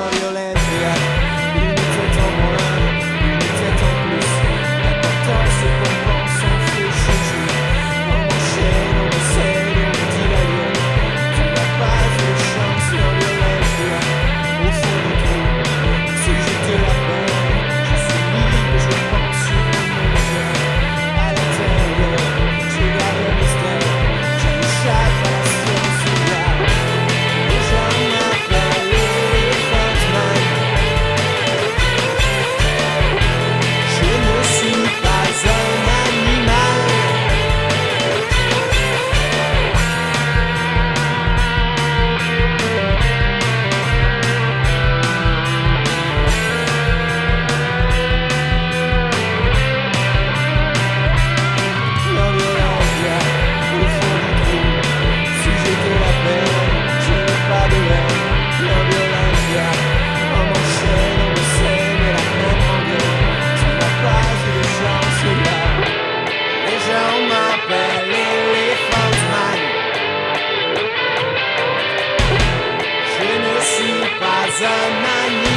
violentia, une tête en moins, une tête en plus. L'important c'est qu'on pense, on fait chouchou. On m'enchaîne, on me scène, on me dit la lienne. Tu n'as pas de chance, violentia, au fond du trou. Si j'étais la peine, je suis libre, je pense sur mon cœur. À l'intérieur, je garde le mystère, je m'échappe à la science ouverte. Les gens m'appellent Elephant Man. Je ne suis pas un animal. La violentia, au fond du trou. Si j'étais la peine, je n'ai pas de haine. La violentia, on m'enchaîne, on me scène et la même rengaine. Tu n'as pas eu de chance là. Les gens m'appellent Elephant Man. Je ne suis pas un animal.